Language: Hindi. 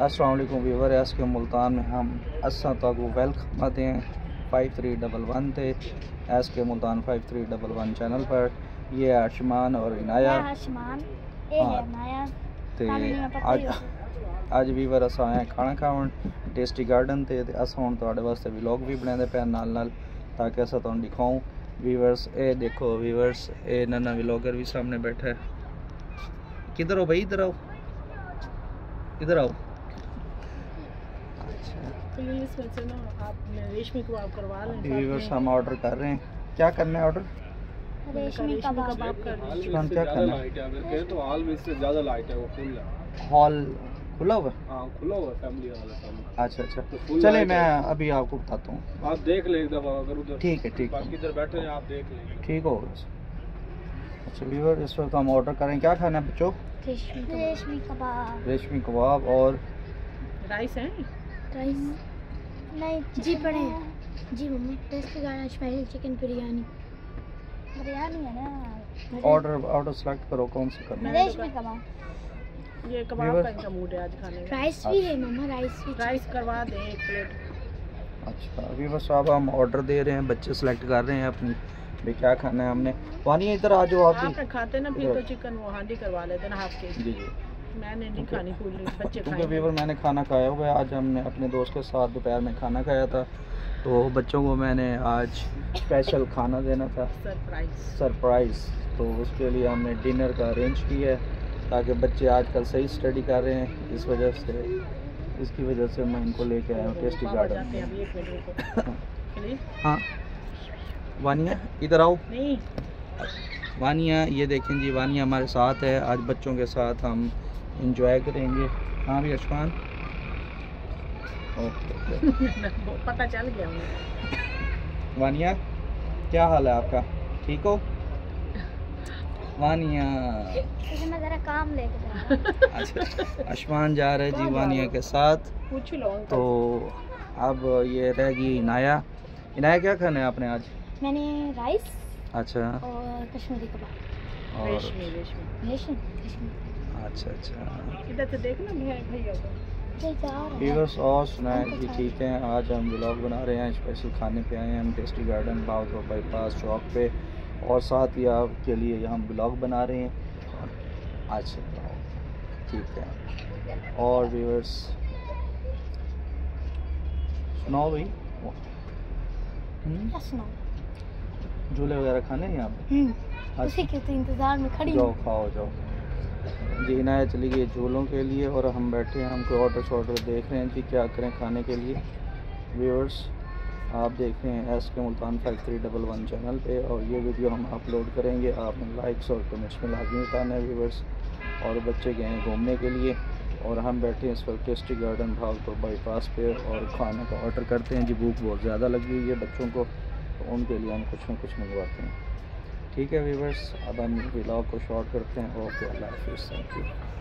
अस्सलाम वालेकुम व्यूवर, एस के मुल्तान में हम असा तक वेलकम आते हैं 5311 थे एस के मुल्तान 5311 चैनल पर। ये आशमान और इनाया अज व्यूवर अस आए खाना खावन टेस्टी गार्डन ते अस हुण तुहाडे वास्ते व्लॉग भी बनाते पे नाल ताकि अस तुहानूं दिखाऊं व्यूवर्स। ए देखो व्यूवर्स, ए नन्ना व्लॉगर भी सामने बैठा है। किधर हो भाई, इधर आओ, इधर आओ। रेशमी कबाब करवा लें। व्यूवर्स हम ऑर्डर कर रहे हैं। क्या करना है ऑर्डर? रेशमी कबाब क्या करना है? तो हॉल में इससे ज़्यादा लाइट है, वो फुल है। हॉल खुला हुआ? हाँ खुला हुआ, फैमिली हॉल है सामने। अच्छा अच्छा, तो चले मैं अभी आपको बताता हूँ। आप देख लें एक दफ़ा, अगर उधर ठीक है, ठीक है, बाकी इधर बैठे हैं आप देख लें। ठीक हो। अच्छा व्यूवर, इस वक्त हम ऑर्डर करें। क्या खाना है बच्चों? रेशमी कबाब। रेशमी कबाब और राइस है? राइस नहीं जी पड़े जी mummy. Tasty garden special chicken biryani है ना। ऑर्डर सेलेक्ट करो, कौन सा करना है? रेशमी कबाब। ये कबाब का इनका मूड है आज खाने में। राइस भी है मम्मा, राइस करवा दें एक प्लेट। अच्छा व्यूवर साहब, हम ऑर्डर दे रहे हैं, बच्चे सेलेक्ट कर रहे हैं अपनी भी क्या खाना है। हमने वानी इधर आ जाओ। आप भी खाते ना फिर तो चिकन वो हांडी करवा लेते ना हाफ के। जी जी, मैंने नहीं खानी, फूल बच्चे क्योंकि व्यूवर मैंने खाना खाया हुआ है। आज हमने अपने दोस्त के साथ दोपहर में खाना खाया था, तो बच्चों को मैंने आज स्पेशल खाना देना था, सरप्राइज़। तो उसके लिए हमने डिनर का अरेंज किया है ताकि बच्चे आजकल सही स्टडी कर रहे हैं। इसकी वजह से मैं इनको लेके आया हूँ टेस्टी गार्डन। हाँ वानिया इधर आओ। नहीं वानिया, ये देखें जी, वानिया हमारे साथ है। आज बच्चों के साथ हम इंजॉय करेंगे। हाँ भी अशफान, ओके पता चल गया मुझे। वानिया क्या हाल है आपका? ठीक हो वानिया? मैं जरा काम लेके जा। अच्छा, अशफान जा रहे जी वानिया के साथ। पूछ लो। तो अब ये रह गई इनाया। इनाया क्या खाना है आपने आज? मैंने राइस अच्छा और कश्मीरी कबाब और रेशमी। अच्छा अच्छा, इधर से देखना भैया को। व्यूअर्स और सुनाए जी, ठीक है। आज हम व्लॉग बना रहे हैं, स्पेशल खाने पे आए हैं हम टेस्टी गार्डन भावपुर बाईपास चौक पे, और साथ ही आपके लिए हम व्लॉग बना रहे हैं आज से। ठीक है। और व्यूअर्स सुनाओ भाई, झूले वगैरह खाने हैं यहाँ पे? उसी के तो इंतजार में खड़ी जाओ खाओ जाओ जी। इनाया चली गई झूलों के लिए और हम बैठे हैं, हम कोई ऑर्डर देख रहे हैं जी क्या करें खाने के लिए। व्यूअर्स आप देख रहे हैं एस के मुल्तान 5311 चैनल पे, और ये वीडियो हम अपलोड करेंगे। आपने लाइक्स और कमेंट्स में लाजमी बताना है व्यूअर्स। और बच्चे गए हैं घूमने के लिए और हम बैठे हैं इस वक्त टेस्टी गार्डन भावपुर बाईपास पे और खाने का ऑर्डर करते हैं जी। भूख बहुत ज़्यादा लगी हुई है बच्चों को, तो उनके लिए हम कुछ न कुछ मंगवाते हैं। ठीक है व्यूअर्स, अब हम व्लॉग को शॉर्ट करते हैं। ओके, अल्लाह हाफिज़, थैंक यू।